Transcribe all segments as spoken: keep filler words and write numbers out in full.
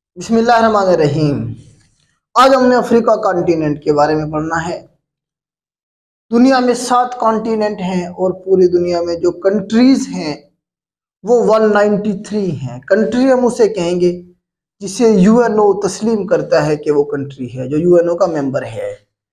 बिस्मिल्लाहिर्रहमानिर्रहीम। आज हमने अफ्रीका कॉन्टिनेंट के बारे में पढ़ना है। दुनिया में सात कॉन्टिनेंट हैं और पूरी दुनिया में जो कंट्रीज हैं वो एक सौ तिरानवे हैं। कंट्री हम उसे कहेंगे जिसे यूएनओ तस्लीम करता है कि वो कंट्री है, जो यूएनओ का मेंबर है।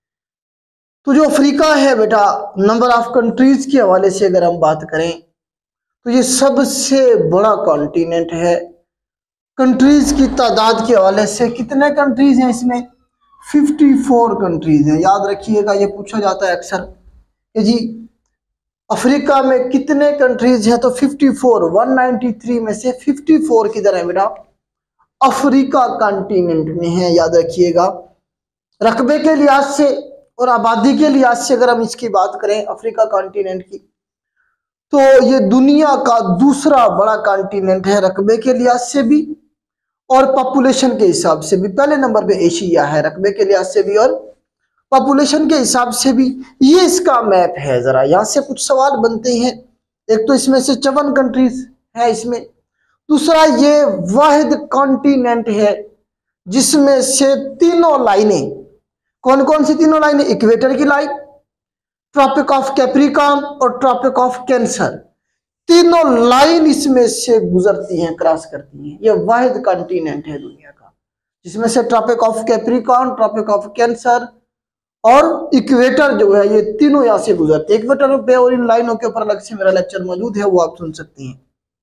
तो जो अफ्रीका है बेटा, नंबर ऑफ कंट्रीज के हवाले से अगर हम बात करें तो ये सबसे बड़ा कॉन्टिनेंट है। कंट्रीज की तादाद के हवाले से कितने कंट्रीज हैं इसमें? चौवन कंट्रीज हैं। याद रखिएगा, ये पूछा जाता है अक्सर कि जी अफ्रीका में कितने कंट्रीज हैं, तो चौवन, एक सौ तिरानवे में से चौवन किधर है बेटा? अफ्रीका कॉन्टिनेंट में है। याद रखिएगा, रकबे के लिहाज से और आबादी के लिहाज से अगर हम इसकी बात करें अफ्रीका कॉन्टिनेंट की, तो ये दुनिया का दूसरा बड़ा कॉन्टिनेंट है रकबे के लिहाज से भी और पॉपुलेशन के हिसाब से भी। पहले नंबर पे एशिया है रकबे के लिहाज से भी और पॉपुलेशन के हिसाब से भी। ये इसका मैप है। जरा यहाँ से कुछ सवाल बनते हैं। एक तो इसमें से चौवन कंट्रीज है इसमें। दूसरा, ये वाहिद कॉन्टिनेंट है जिसमें से तीनों लाइनें, कौन कौन सी तीनों लाइनें? इक्वेटर की लाइन, ट्रॉपिक ऑफ कैप्रिकॉर्न और ट्रॉपिक ऑफ कैंसर, तीनों लाइन इसमें से गुजरती हैं, क्रॉस करती हैं। ये वाहिद कॉन्टिनेंट है दुनिया का जिसमें से tropic of Capricorn, tropic of Cancer और इक्वेटर जो है, ये तीनों यहाँ से गुजरते हैं। इक्वेटर पे और इन लाइनों के ऊपर अलग से मेरा लेक्चर मौजूद है, वो आप सुन सकते हैं।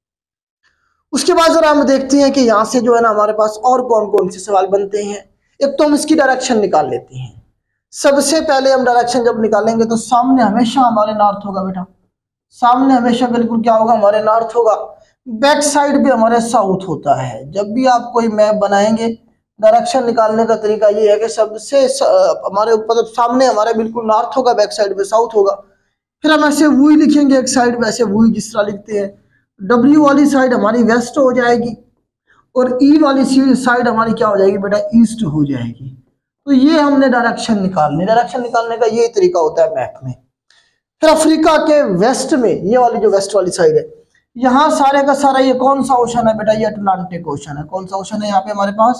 उसके बाद जरा हम देखते हैं कि यहाँ से जो है ना हमारे पास और कौन कौन से सवाल बनते हैं। एक तो हम इसकी डायरेक्शन निकाल लेते हैं। सबसे पहले हम डायरेक्शन जब निकालेंगे तो सामने हमेशा हमारे नॉर्थ होगा बेटा। सामने हमेशा बिल्कुल क्या होगा? हमारे नॉर्थ होगा। बैक साइड भी हमारे साउथ होता है। जब भी आप कोई मैप बनाएंगे, डायरेक्शन निकालने का तरीका ये है कि सबसे हमारे ऊपर सामने हमारे बिल्कुल नॉर्थ होगा, बैक साइड पे साउथ होगा। फिर हम ऐसे वही लिखेंगे, एक साइड में ऐसे वही जिस तरह लिखते हैं। डब्ल्यू वाली साइड हमारी वेस्ट हो जाएगी और ई वाली साइड हमारी क्या हो जाएगी बेटा? ईस्ट हो जाएगी। तो ये हमने डायरेक्शन निकालनी। डायरेक्शन निकालने का ये तरीका होता है मैप में। फिर अफ्रीका के वेस्ट में, ये वाली जो वेस्ट वाली साइड है, यहाँ सारे का सारा ये कौन सा ओशन है बेटा? ये अटलांटिक ओशन है। कौन सा ओशन है यहाँ पे हमारे पास?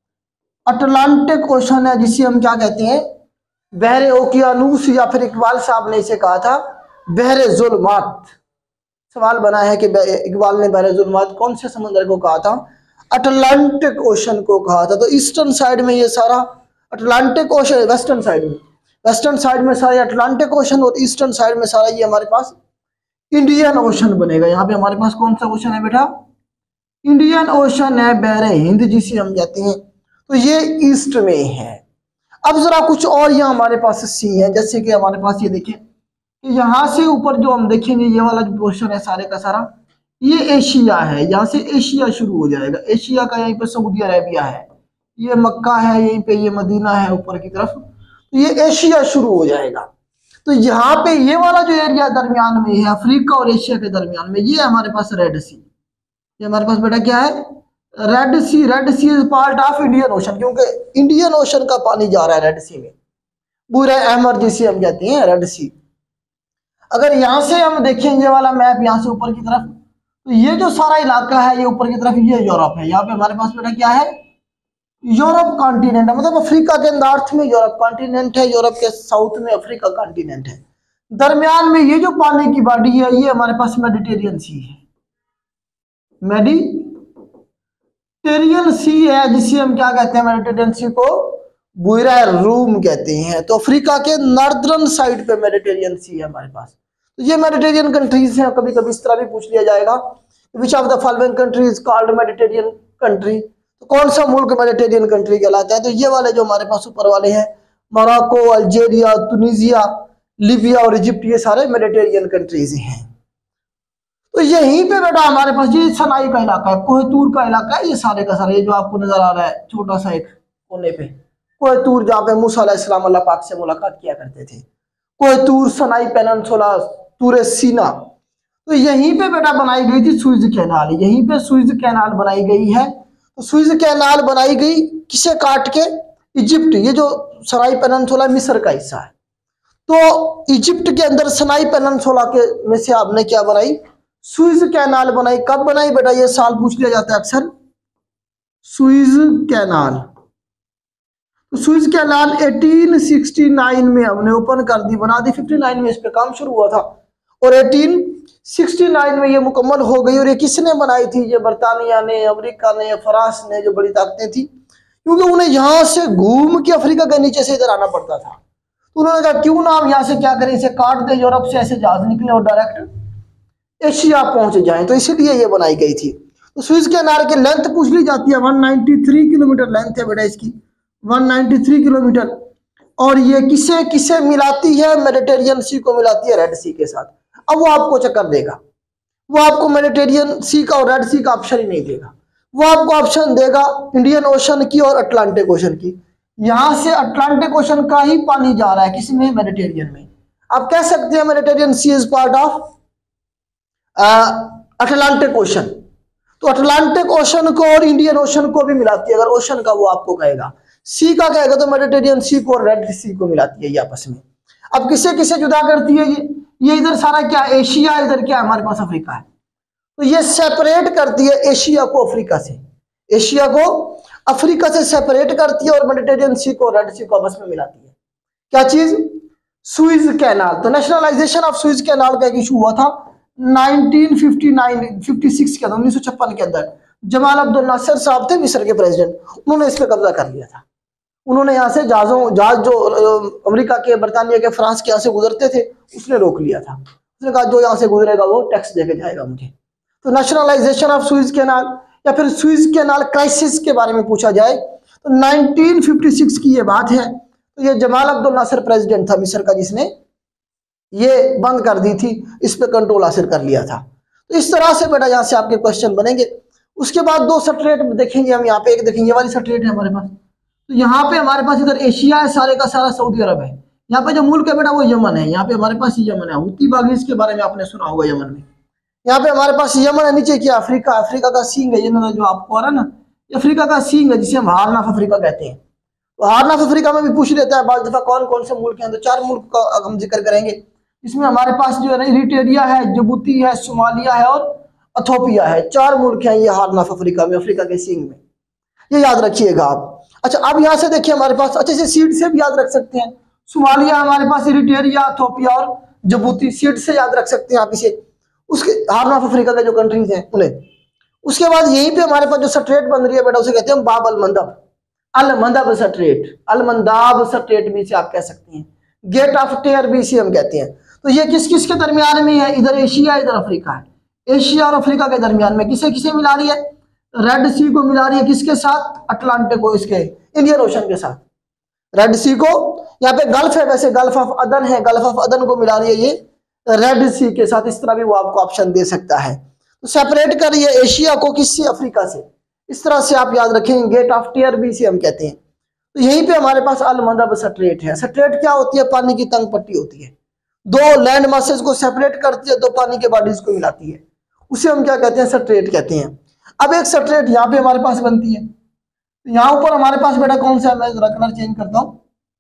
अटलांटिक ओशन है, जिसे हम क्या कहते हैं? बहरे ओकियानूस, या फिर इकबाल साहब ने इसे कहा था बहरे जुल्मात। सवाल बना है कि इकबाल ने बहरे जुल्मात कौन से समुद्र को कहा था? अटलांटिक ओशन को कहा था। तो ईस्टर्न साइड में ये सारा अटलांटिक ओशन, वेस्टर्न साइड में वेस्टर्न साइड में सारा अटलांटिक ओशन और ईस्टर्न साइड में सारा ये हमारे पास इंडियन ओशन बनेगा। यहाँ पे हमारे पास कौन सा ओशन है बेटा? इंडियन ओशन है, बहरे हिंद जिसे हम कहते हैं। तो ये ईस्ट में है। अब जरा कुछ और यहाँ हमारे पास सी है, जैसे कि हमारे पास ये देखें कि यहाँ से ऊपर जो हम देखेंगे ये वाला जो पोर्शन है सारे का सारा, ये एशिया है। यहाँ से एशिया शुरू हो जाएगा। एशिया का यहीं पे सऊदी अरेबिया है, ये मक्का है, यहीं पे ये मदीना है ऊपर की तरफ। तो ये एशिया शुरू हो जाएगा। तो यहाँ पे ये वाला जो एरिया दरमियान में है अफ्रीका और एशिया के दरमियान में, ये हमारे पास रेड सी। ये हमारे पास बेटा क्या है? Red Sea. Red Sea is part of Indian Ocean, क्योंकि इंडियन ओशन का पानी जा रहा है रेड सी में। बुरे अहमर जिसे हम कहते हैं रेड सी। अगर यहाँ से हम देखें ये वाला मैप यहाँ से ऊपर की तरफ, तो ये जो सारा इलाका है ये ऊपर की तरफ ये यूरोप है। यहाँ पे हमारे पास बेटा क्या है? यूरोप कॉन्टिनेंट है। मतलब अफ्रीका के नॉर्थ में यूरोप कॉन्टिनेंट है, यूरोप के साउथ में अफ्रीका कॉन्टिनेंट है। दरमियान में ये जो पानी की बॉडी है ये हमारे पास मेडिटेरियन सी है। मेडिटेरियन सी है जिसे हम क्या कहते हैं? मेडिटेरियन सी को बुरा रूम कहते हैं। तो अफ्रीका के नॉर्दर्न साइड पे मेडिटेरियन सी है हमारे पास। तो ये मेडिटेरियन कंट्रीज हैं। कभी कभी इस तरह भी पूछ लिया जाएगा, which of the following countries called Mediterranean country? तो कौन सा मुल्क मेडिटेरियन कंट्री कहलाता है? तो ये वाले जो हमारे पास ऊपर वाले हैं, मोरक्को, अल्जीरिया, तुनिसिया, लीबिया और इजिप्ट, ये सारे मेडिटेरियन कंट्रीज हैं। तो यहीं पे बेटा हमारे पास ये सनाई का इलाका है, कोहतूर का इलाका है। ये सारे का सारा ये जो आपको नजर आ रहा है छोटा सा एक कोने पे, कोहतूर, जहाँ पे मूसा अलैहिस्सलाम अल्लाह पाक से मुलाकात किया करते थे। कोहतूर, सनाई पेनिनसुला, तूरे सीना। तो यहीं पे बेटा बनाई गई थी सुएज कैनाल। यहीं पे सुएज कैनाल बनाई गई है। तो सुएज कैनाल बनाई गई किसे काट के? इजिप्ट। ये जो सनाई पेनिनसुला मिस्र का हिस्सा है, तो इजिप्ट के अंदर सनाई पेनिनसुला के में से आपने क्या बनाई? सुएज कैनाल बनाई। कब बनाई बेटा? ये साल पूछ लिया जाता है अक्सर। Suez canal. तो सुइज कैनाल अठारह सौ उनहत्तर में हमने ओपन कर दी, बना दी। उनसठ में इस पे काम शुरू हुआ था और अठारह सौ उनहत्तर में ये मुकम्मल हो गई। और ये किसने बनाई थी? ये बरतानिया ने, अमेरिका ने, फ्रांस ने, जो बड़ी ताकतें थी, क्योंकि उन्हें यहाँ से घूम के अफ्रीका के नीचे से इधर आना पड़ता था। तो उन्होंने कहा क्यों ना हम यहाँ से क्या करें, इसे काट दे, यूरोप से ऐसे जहाज निकले और डायरेक्ट एशिया पहुंच जाएं। तो इसीलिए ये बनाई गई थी। तो सुइज कैनाल की लेंथ पूछ ली जाती है, एक सौ तिरानवे किलोमीटर लेंथ है बेटा इसकी, एक सौ तिरानवे किलोमीटर। और ये किसे किसे मिलाती है? मेडिटेरियन सी को मिलाती है रेड सी के साथ। अब वो आपको चक्कर देगा, वो आपको मेडिटेरियन सी का और रेड सी का ऑप्शन ही नहीं देगा, वो आपको ऑप्शन देगा इंडियन ओशन की और अटलांटिक ओशन की। यहां से अटलांटिक ओशन का ही पानी जा रहा है किसमें? मेडिटेरियन में। आप कह सकते हैं Mediterranean Sea is part of Atlantic Ocean. तो अटलांटिक ओशन को और इंडियन ओशन को भी मिलाती है। अगर ओशन का वो आपको कहेगा, सी का कहेगा तो मेडिटेरियन सी को और रेड सी को मिलाती है ये आपस में। अब किसे किसे जुदा करती है ये? ये इधर सारा क्या? एशिया, इधर क्या हमारे पास? अफ्रीका है। तो ये सेपरेट करती है एशिया को अफ्रीका से, एशिया को अफ्रीका से सेपरेट करती है और मेडिटेरियन सी को रेड सी को आपस में मिलाती है। क्या चीज? Suez canal. तो नेशनलाइजेशन ऑफ सुइज कैनाल का एक इशू हुआ था nineteen fifty nine fifty six के अंदर, उन्नीस सौ छप्पन के अंदर। जमाल अब्दुल नासिर साहब थे मिस्र के प्रेसिडेंट, उन्होंने इस पर कब्जा कर लिया था। उन्होंने यहाँ से जहाजों जहाज जो अमेरिका के, बरतानिया के, फ्रांस के यहाँ से गुजरते थे, उसने रोक लिया था। उसने कहा जो यहाँ से गुजरेगा वो टैक्स देके जाएगा मुझे। तो नेशनलाइजेशन ऑफ सुइज कैनाल या फिर सुइज कैनाल क्राइसिस के बारे में पूछा जाए तो नाइनटीन फिफ्टी सिक्स की ये बात है। तो ये जमाल अब्दुल नासिर प्रेसिडेंट था मिस्र का, जिसने ये बंद कर दी थी, इस पे कंट्रोल हासिल कर लिया था। तो इस तरह से बेटा यहाँ से आपके क्वेश्चन बनेंगे। उसके बाद दो स्ट्रेट देखेंगे हम। यहाँ पे एक देखेंगे, ये वाली स्ट्रेट है हमारे पास। तो यहाँ पे हमारे पास इधर एशिया है, सारे का सारा सऊदी अरब है। यहाँ पे जो मुल्क है बेटा वो यमन है। यहाँ पे हमारे पास यमन है, हुती बागीज के बारे में आपने सुना होगा यमन में। यहाँ पे हमारे पास यमन है, नीचे क्या? अफ्रीका। अफ्रीका का सींग है ये ना, जो आपको आ रहा है ना, अफ्रीका का सींग है, जिसे हम हार्न ऑफ अफ्रीका कहते हैं। तो हार्न ऑफ अफ्रीका में भी पूछ लेता है बार दफा कौन कौन से मुल्क हैं। तो चार मुल्क का हम जिक्र करेंगे। इसमें हमारे पास जो है ना इरिट्रिया है, जिबूती है, सोमालिया है और इथियोपिया है। चार मुल्क हैं ये हार्न ऑफ अफ्रीका में, अफ्रीका के सींग में। ये याद रखिएगा आप। अच्छा, अब यहाँ से देखिए हमारे पास अच्छे से सीट से भी याद रख सकते हैं। सोमालिया हमारे पास, इरिट्रिया, इथियोपिया और जिबूती, सीट से याद रख सकते हैं आप इसे, उसके हार्न ऑफ अफ्रीका के जो कंट्रीज हैं उन्हें। उसके बाद यहीं पे हमारे पास जो स्ट्रेट बन रही है बेटा, उसे कहते हैं बाब अल मंदब, अल मंदब स्ट्रेट, अल मंदाब स्ट्रेट भी इसे आप कह सकते हैं। गेट ऑफ टेयर भी इसे हम कहते हैं। तो ये किस किस के दरमियान में है? इधर एशिया, इधर अफ्रीका है। एशिया और अफ्रीका के दरमियान में किसे किसे मिला रही है? रेड सी को मिला रही है। किसके साथ? अटलांटिक को, इसके इंडियन ओशन के साथ। रेड सी को, यहाँ पे गल्फ है, वैसे गल्फ ऑफ अदन है, गल्फ ऑफ अदन को मिला रही है ये रेड सी के साथ। इस तरह भी वो आपको ऑप्शन दे सकता है। तो सेपरेट कर रही है एशिया को किससे? अफ्रीका से। इस तरह से आप याद रखेंगे। गेट ऑफ टेयर भी इसे हम कहते हैं। तो यहीं पे हमारे पास अल मंदब स्ट्रेट है। स्ट्रेट क्या होती है? पानी की तंग पट्टी होती है, दो लैंड मासेस को सेपरेट करती है, दो पानी के बॉडीज को मिलाती है, उसे हम क्या कहते हैं? स्ट्रेट कहते हैं। अब एक स्ट्रेट यहाँ पे हमारे पास बनती है। यहाँ ऊपर हमारे पास बेटा कौन सा है? मैं जरा कलर चेंज करता हूं।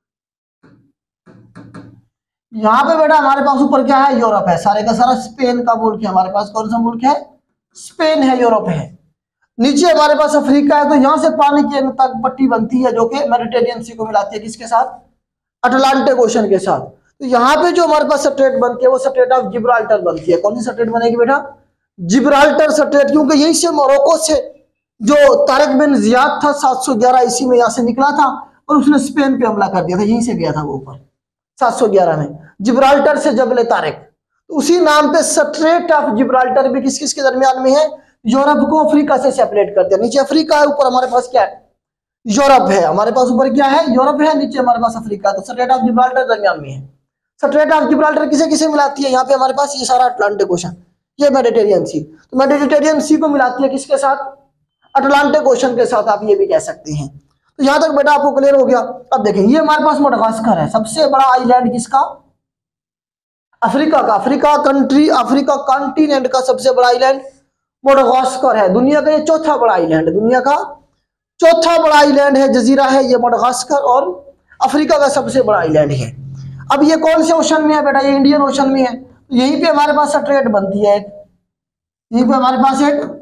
यहाँ पे बेटा हमारे पास ऊपर क्या है? यूरोप है। सारे का सारा स्पेन का मुल्क है हमारे पास। कौन सा मुल्क है? स्पेन है, यूरोप है। नीचे हमारे पास अफ्रीका है। तो यहाँ से पानी की तक पट्टी बनती है जो कि मेडिटेरियन सी को मिलाती है किसके साथ? अटलांटिक ओशन के साथ। तो यहाँ पे जो हमारे पास स्ट्रेट बनती है वो स्ट्रेट ऑफ जिब्राल्टर बनती है। कौन सी स्ट्रेट बनेगी बेटा? जिब्राल्टर स्ट्रेट, क्योंकि यहीं से मोरक्को से जो तारिक बिन जियाद था सात सौ ग्यारह ईस्वी में यहाँ से निकला था और उसने स्पेन पे हमला कर दिया था। यहीं से गया था वो ऊपर सात सौ ग्यारह में, जिब्राल्टर से जबल तारिक। तो उसी नाम पे स्ट्रेट ऑफ जिब्राल्टर भी किस किस के दरमियान में है? यूरोप को अफ्रीका से सेपरेट कर दिया। नीचे अफ्रीका है, ऊपर हमारे पास क्या है? यूरोप है। हमारे पास ऊपर क्या है? यूरोप है, नीचे हमारे पास अफ्रीका। तो स्ट्रेट ऑफ जिब्राल्टर दरमियान में है। स्ट्रेट ऑफ जिब्राल्टर किसे किसे मिलाती है? यहाँ पे हमारे पास ये सारा अटलांटिक ओशन, ये मेडिटेरियन सी। तो मेडिटेरियन सी को मिलाती है किसके साथ? अटलांटिक ओशन के साथ, आप ये भी कह सकते हैं। तो यहां तक बेटा आपको क्लियर हो गया। अब देखें, ये हमारे पास मडागास्कर है, सबसे बड़ा आइलैंड किसका? अफ्रीका का। अफ्रीका कंट्री, अफ्रीका कॉन्टिनेंट का सबसे बड़ा आइलैंड मडागास्कर है। दुनिया का ये चौथा बड़ा आइलैंड है, दुनिया का चौथा बड़ा आइलैंड है, जजीरा है ये मडागास्कर, और अफ्रीका का सबसे बड़ा आइलैंड है। अब ये कौन से ओशन में है बेटा? ये इंडियन ओशन में है। तो यहीं पे हमारे पास स्ट्रेट बनती है, यहीं पे हमारे पास एक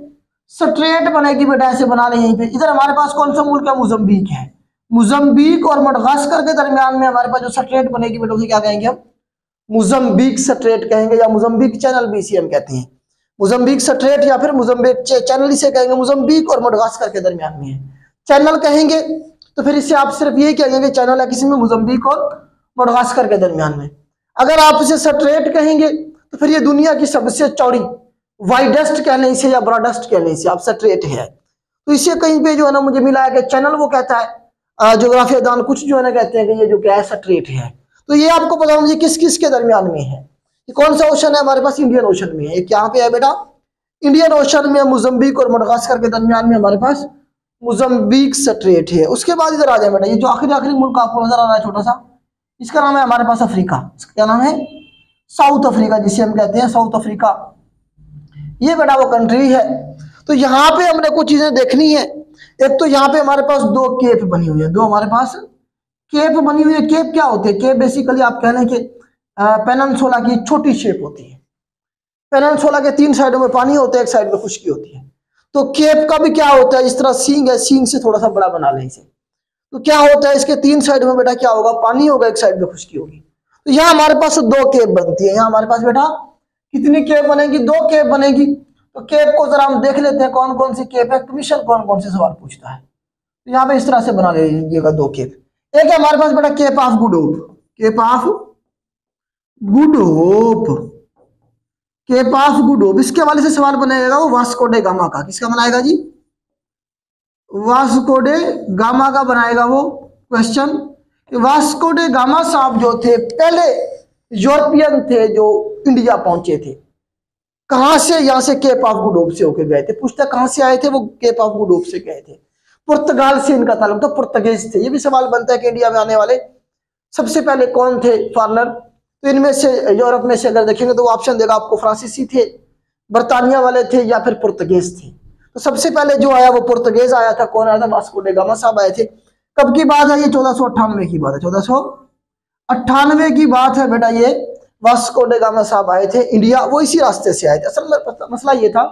स्ट्रेट बनेगी बेटा, ऐसे बना ले यहीं पे। इधर हमारे पास कौन सा मुल्क है, मोजम्बिक है। मोजम्बिक और मडगास्कर के दरमियान में हमारे पास जो स्ट्रेट बनेगी बेटा उसे क्या कहेंगे हम, मोजम्बिक स्ट्रेट कहेंगे, या मोजम्बिक चैनल भी इसे हम कहते हैं। मोजम्बिक स्ट्रेट या फिर मोजम्बिक चैनल इसे कहेंगे, मोजम्बिक और मडगास्कर के दरमियान में है। चैनल कहेंगे तो फिर इससे आप सिर्फ ये कहेंगे कि चैनल है किसी में, मोजम्बिक और मडगास्कर के दरमियान में। अगर आप इसे स्ट्रेट कहेंगे तो फिर ये दुनिया की सबसे चौड़ी, वाइडेस्ट कहने से या ब्रॉडेस्ट कहने से आप स्ट्रेट है। तो इससे कहीं पे जो है ना मुझे मिला है कि चैनल वो कहता है ज्योग्राफिया दान कुछ जो है ना कहते हैं कि ये जो क्या है स्ट्रेट है। तो ये आपको पता होना चाहिए किस किस के दरमियान में है। ये कौन सा ओशन है हमारे पास, इंडियन ओशन में है। ये क्या पे है बेटा, इंडियन ओशन में, मोजम्बिक और मडगास्कर के दरमियान में हमारे पास मोजम्बिक स्ट्रेट है। उसके बाद इधर आ जाए बेटा, ये जो आखिरी आखिरी मुल्क आपको नजर आ रहा है छोटा सा, इसका नाम है हमारे पास अफ्रीका। इसका क्या नाम है, साउथ अफ्रीका, जिसे हम कहते हैं साउथ अफ्रीका। ये बेटा वो कंट्री है। तो यहाँ पे हमने कुछ चीजें देखनी है। एक तो यहाँ पे हमारे पास दो केप बनी हुई है, दो हमारे पास केप बनी हुई है। केप क्या होते हैं, केप बेसिकली आप कह लें कि पेनिनसुला की छोटी शेप होती है। पेनिनसुला के तीन साइडों में पानी होता है, एक साइड में खुश्की होती है। तो केप का भी क्या होता है, इस तरह सींग है, सींग से थोड़ा सा बड़ा बना लें इसे। तो क्या होता है, इसके तीन साइड में बेटा क्या होगा, पानी होगा, एक साइड में खुश्की होगी। तो यहाँ हमारे पास दो केप बनती है। यहाँ हमारे पास बेटा कितनी केप बनेगी, दो केप बनेगी। तो केप को जरा हम देख लेते हैं कौन कौन सी केप है, कमीशन कौन कौन से सवाल पूछता है। तो यहाँ पे इस तरह से बना लीजिएगा दो केप। एक है हमारे पास बेटा Cape of Good Hope, Cape of Good Hope, Cape of Good Hope. इसके हवाले से सवाल बनाएगा वो वास्को डे गामा का। किसका बनाएगा जी, वास्को डे गामा का बनाएगा वो क्वेश्चन। वास्को डे गामा साहब जो थे पहले यूरोपियन थे जो इंडिया पहुंचे थे। कहां से, यहां से केप ऑफ गुड होप से होके गए थे। पूछता कहां से आए थे, वो केप ऑफ गुड होप से गए थे। पुर्तगाल से इनका ताल्लुक था, पुर्तगीज थे। ये भी सवाल बनता है कि इंडिया में आने वाले सबसे पहले कौन थे फॉरेनर। तो इनमें से यूरोप में से अगर देखेंगे तो वो ऑप्शन देगा आपको, फ्रांसीसी थे, बर्तानिया वाले थे, या फिर पुर्तगीज थे। तो सबसे पहले जो आया वो पुर्तगीज आया था। कौन आया था, वास्को डे गामा साहब आए थे। कब की बात है, ये चौदह सौ अट्ठानवे की बात है, चौदह सौ अट्ठानवे की बात है बेटा। ये वास्को डे गामा साहब आए थे इंडिया, वो इसी रास्ते से आए थे। असल में मसला ये था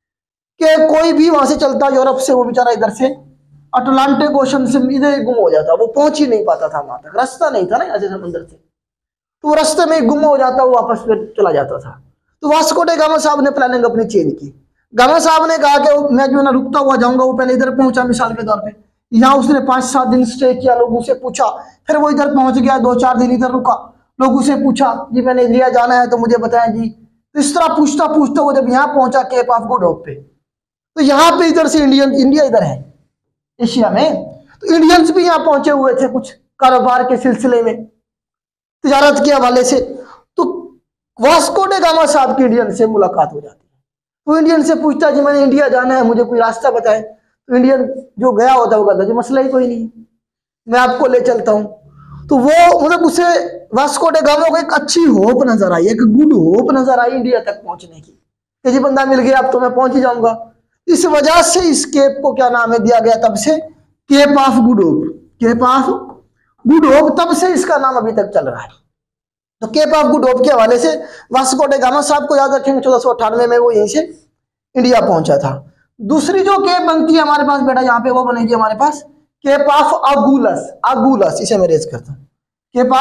कि कोई भी वहां से चलता यूरोप से, वो बेचारा इधर से अटलांटिक ओशन से इधर गुम हो जाता, वो पहुंच ही नहीं पाता था वहां तक, रास्ता नहीं था ना यहाँ से समुद्र से। तो वो रास्ते में गुम हो जाता, वो वापस फिर चला जाता था। तो वास्को डे गामा साहब ने प्लानिंग अपनी चेंज की। गामा साहब ने कहा कि मैं जो है ना रुकता हुआ जाऊंगा। वो पहले इधर पहुंचा, मिसाल के तौर पे यहाँ उसने पांच सात दिन स्टे किया, लोगों से पूछा, फिर वो इधर पहुंच गया, दो चार दिन इधर रुका, लोगों से पूछा जी मैंने इंडिया जाना है तो मुझे बताएं जी। तो इस तरह पूछता पूछता वो जब यहाँ पहुंचा केप ऑफ गुड होप पे, तो यहाँ पे इधर से इंडियन, इंडिया इधर है एशिया में, तो इंडियंस भी यहाँ पहुंचे हुए थे कुछ कारोबार के सिलसिले में, तिजारत के हवाले से। तो वास्को डे गामा साहब की इंडियन से मुलाकात हो जाती है। वो इंडियन से पूछता जी मैंने इंडिया जाना है, मुझे कोई रास्ता बताएं। तो इंडियन जो गया होता है वो कहता जी मसला ही कोई नहीं, मैं आपको ले चलता हूँ। तो वो मतलब उसे वास्को डे गामा को एक अच्छी होप नजर आई, एक गुड होप नजर आई इंडिया तक पहुंचने की, कि जी बंदा मिल गया अब तो मैं पहुंच ही जाऊंगा। इस वजह से इस केप को क्या नाम है दिया गया तब से, Cape of Good Hope, Cape of Good Hope, तब से इसका नाम अभी तक चल रहा है। तो केप ऑफ गुड होप के हवाले से वास्को डे गामा साहब को याद रखेंगे, चौदह सौ अट्ठानवे में वो यहीं से इंडिया पहुंचा था। दूसरी जो केप बनती है हमारे पास बेटा यहाँ पे, वो बनेगी हमारे पास केप ऑफ अगुलस, अगुलस इसे मैं रेज करता हूं, केप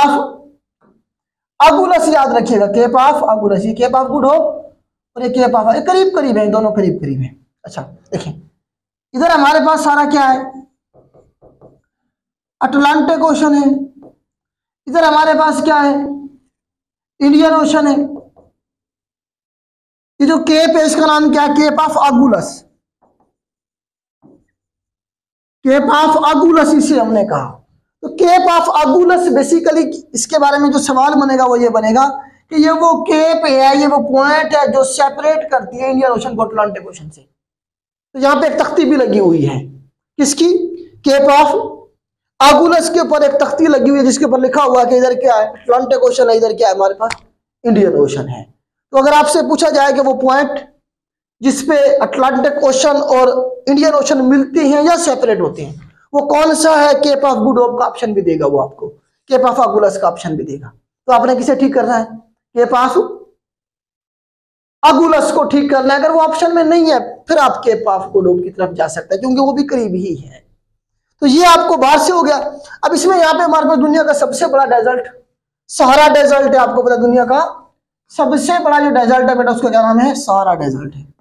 ऑफ अगुलस याद रखिएगा, केप ऑफ अगुलस। ये केप ऑफ गुड होप और ये केप ऑफ, करीब करीब है, दोनों करीब करीब है। अच्छा देखिए इधर हमारे पास सारा क्या है, अटलांटिक ओशन है, इधर हमारे पास क्या है, इंडियन ओशन है। ये जो केप है इसका नाम क्या है, Cape of Agulhas, Cape of Agulhas इसे हमने कहा। तो केप ऑफ अगुलस बेसिकली इसके बारे में जो सवाल बनेगा वो ये बनेगा कि ये वो केप है, ये वो पॉइंट है जो सेपरेट करती है इंडियन ओशन को अटलांटिक ओशन से। तो यहाँ पे एक तख्ती भी लगी हुई है, किसकी, केप ऑफ अगुलस के ऊपर एक तख्ती लगी हुई है जिसके ऊपर लिखा हुआ है कि इधर क्या है, अटलांटिक ओशन है, इधर क्या है हमारे पास, इंडियन ओशन है। तो अगर आपसे पूछा जाए कि वो पॉइंट जिसपे अटलांटिक ओशन और इंडियन ओशन मिलते हैं या सेपरेट होते हैं, वो कौन सा है, केप ऑफ गुड होप का ऑप्शन भी देगा वो आपको, केप ऑफ अगुलस का ऑप्शन भी देगा। तो आपने किसे ठीक करना है, केप ऑफ अगुलस को ठीक करना है। अगर वो ऑप्शन में नहीं है फिर आप केप ऑफ गुड होप की तरफ जा सकते हैं, क्योंकि वो भी करीब ही है। तो ये आपको बाहर से हो गया। अब इसमें यहाँ पे हमारे पास दुनिया का सबसे बड़ा डेजर्ट सहारा डेजर्ट है। आपको पता दुनिया का सबसे बड़ा जो डेजर्ट है बेटा, उसका क्या नाम है? सहारा डेजर्ट है।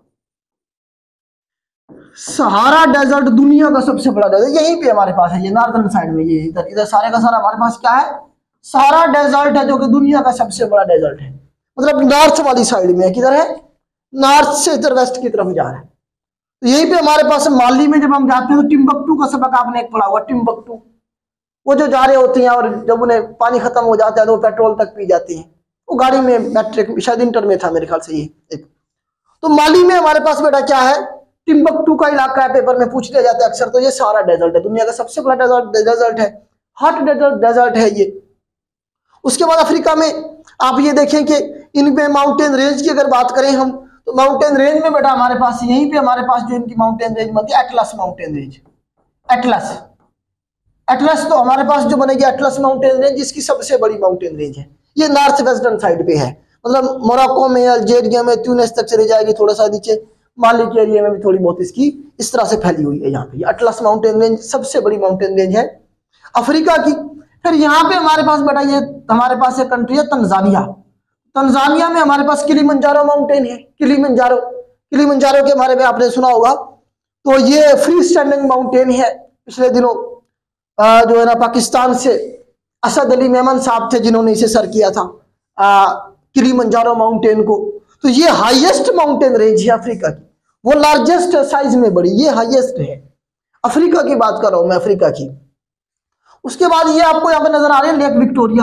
सहारा डेजर्ट दुनिया का सबसे बड़ा डेजर्ट यहीं पे हमारे पास है, ये नॉर्दर्न साइड में, ये इधर इधर सारे का सारा हमारे पास क्या है? सहारा डेजर्ट है, जो कि दुनिया का सबसे बड़ा डेजर्ट है। मतलब नॉर्थ वाली साइड में है। किधर है? नॉर्थ से इधर वेस्ट की तरफ जा रहा है। तो यहीं पे हमारे पास माली में जब हम जाते हैं तो टिम्बकटू का सबक आपने एक पढ़ा हुआ, टिम्बकटू। वो जो जा रहे होते हैं और जब उन्हें पानी खत्म हो जाता है तो वो पेट्रोल तक पी जाते हैं, वो गाड़ी में मैट्रिक शायद इंटर में था मेरे ख्याल से ये एक। तो माली में हमारे पास बेटा क्या है? टिम्बकटू का इलाका है, पेपर में पूछ लिया जाता है अक्सर। तो ये सारा डेजर्ट है, दुनिया का सबसे बड़ा डेजर्ट डेजर्ट है, हॉट डेजर्ट डेजर्ट है ये। उसके बाद अफ्रीका में आप ये देखें कि इनमें माउंटेन रेंज की अगर बात करें हम, तो माउंटेन रेंज में बेटा हमारे पास यहीं पे हमारे पास जो इनकी माउंटेन रेंज बनती है, Atlas mountain range. Atlas Atlas तो हमारे पास जो बनेगी एटलस माउंटेन रेंज, जिसकी सबसे बड़ी माउंटेन रेंज है। ये नॉर्थ वेस्टर्न साइड पे है, मतलब मोरक्को में, अल्जेरिया में, ट्यूनिस तक चली जाएगी, थोड़ा सा नीचे माली के एरिया में भी थोड़ी बहुत इसकी इस तरह से फैली हुई है। यहाँ पे अटलस माउंटेन रेंज सबसे बड़ी माउंटेन रेंज है अफ्रीका की। फिर यहाँ पे हमारे पास बेटा ये हमारे पास एक कंट्री है तंजानिया। तंजानिया में हमारे पास किलिमंजारो माउंटेन है। किलिमंजारो किलिमंजारो के बारे में आपने सुना होगा। तो ये फ्री स्टैंडिंग माउंटेन है। पिछले दिनों आ, जो है ना पाकिस्तान से असद अली मेमन साहब थे जिन्होंने इसे सर किया था किलिमंजारो माउंटेन को। तो ये हाईएस्ट माउंटेन रेंज है अफ्रीका की, वो लार्जेस्ट साइज में बड़ी, ये हाईएस्ट है। अफ्रीका की बात कर रहा हूं मैं, अफ्रीका की। उसके बाद ये आपको यहाँ पे नजर आ रही है लेक विक्टोरिया।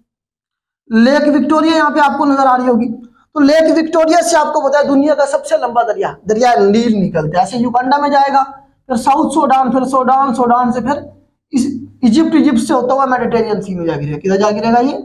लेक विक्टोरिया यहाँ पे आपको नजर आ रही होगी। तो लेक विक्टोरिया से आपको पता है दुनिया का सबसे लंबा दरिया दरिया नील निकलता है। ऐसे युगांडा में जाएगा, फिर साउथ सूडान, फिर सूडान, सूडान से फिर इजिप्ट, इजिप्ट से होता हुआ मेडिटेरियन सी में जा गिरेगा। किधर जा गिरेगा? ये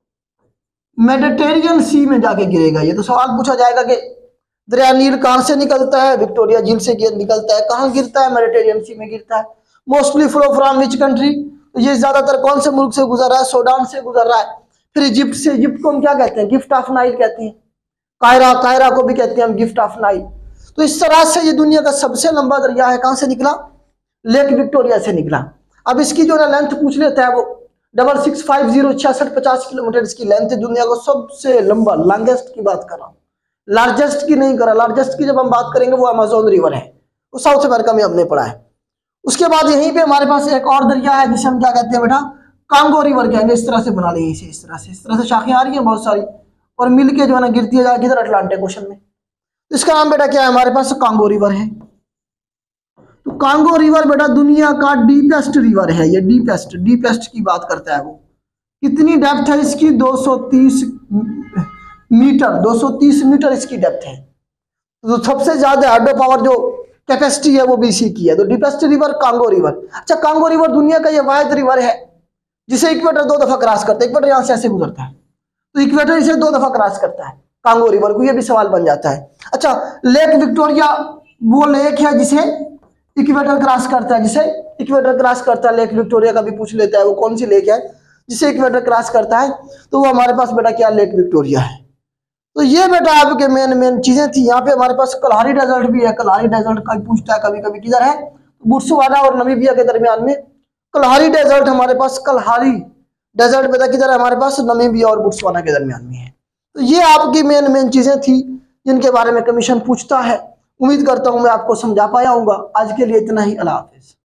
मेडिटेरियन सी में जाके गिरेगा। ये तो सवाल पूछा जाएगा कि दरिया नील कहां से निकलता है? विक्टोरिया झील से निकलता है। कहां गिरता है? मेडिटेरियन सी में गिरता है। Mostly flow from which country? तो ये ज्यादातर कौन से मुल्क से गुजर रहा है? सूडान से गुजर रहा है। फिर इजिप्ट से, इजिप्ट को हम क्या कहते हैं? गिफ्ट ऑफ नाइल कहते हैं। कायरा, कायरा को भी कहते हैं हम गिफ्ट ऑफ नाइल। तो इस तरह से ये दुनिया का सबसे लंबा दरिया है। कहां से निकला? लेक विक्टोरिया से निकला। अब इसकी जो ना लेंथ पूछ लेता है वो डबल सिक्स फाइव जीरो छियासठ पचास किलोमीटर इसकी लेंथ है। दुनिया को सबसे लंबा, लॉन्गेस्ट की बात कर रहा हूँ, लार्जेस्ट की नहीं करा। लार्जेस्ट की जब हम बात करेंगे वो अमेज़न रिवर है, वो साउथ अमेरिका में हमने पढ़ा है। उसके बाद यहीं पे हमारे पास एक और दरिया है जिसे हम क्या कहते हैं बेटा? कांगो रिवर कहेंगे। इस तरह से बना लेंगे इसे, इस तरह से इस तरह से शाखें आ रही हैं बहुत सारी, और मिलके जो है ना गिरती है जाके इधर अटलांटिक ओशन में। इसका नाम बेटा क्या है हमारे पास? कांगो रिवर है। तो कांगो रिवर बेटा दुनिया का डीपेस्ट रिवर है। ये डीपेस्ट डीपेस्ट की बात करता है वो। कितनी डेप्थ है इसकी? दो सौ तीस मीटर दो सौ तीस मीटर इसकी डेप्थ है। तो सबसे ज्यादा हाइड्रो पावर जो कैपेसिटी है वो भी इसी की है। तो डीपेस्ट रिवर कांगो रिवर। अच्छा, कांगो रिवर दुनिया का ये वाहिद रिवर है जिसे इक्वेटर दो दफा क्रॉस करता है। इक्वेटर यहां से ऐसे गुजरता है, तो इक्वेटर इसे दो दफा क्रॉस करता है कांगो रिवर को। ये भी सवाल बन जाता है। अच्छा, लेक विक्टोरिया वो लेक है जिसे इक्वेटर क्रॉस करता है, जिसे इक्वेटर क्रॉस करता है। लेक विक्टोरिया का भी पूछ लेता है वो कौन सी लेक है जिसे इक्वेटर क्रॉस करता है। तो वो हमारे पास बेटा क्या? लेक विक्टोरिया है। तो ये बेटा आपके मेन मेन चीजें थी। यहाँ पे हमारे पास कलहारी डेजर्ट भी है। कलहारी डेजर्ट का पूछता है कभी कभी, किधर है? बोत्सवाना और नामीबिया के दरमियान में कलहारी डेजर्ट हमारे पास। कलहारी डेजर्ट बेटा किधर है हमारे पास? नामीबिया और बोत्सवाना के दरमियान में है। तो ये आपकी मेन मेन चीजें थी जिनके बारे में कमीशन पूछता है। उम्मीद करता हूं मैं आपको समझा पाया हूँ। आज के लिए इतना ही। अल्लाह हाफिज।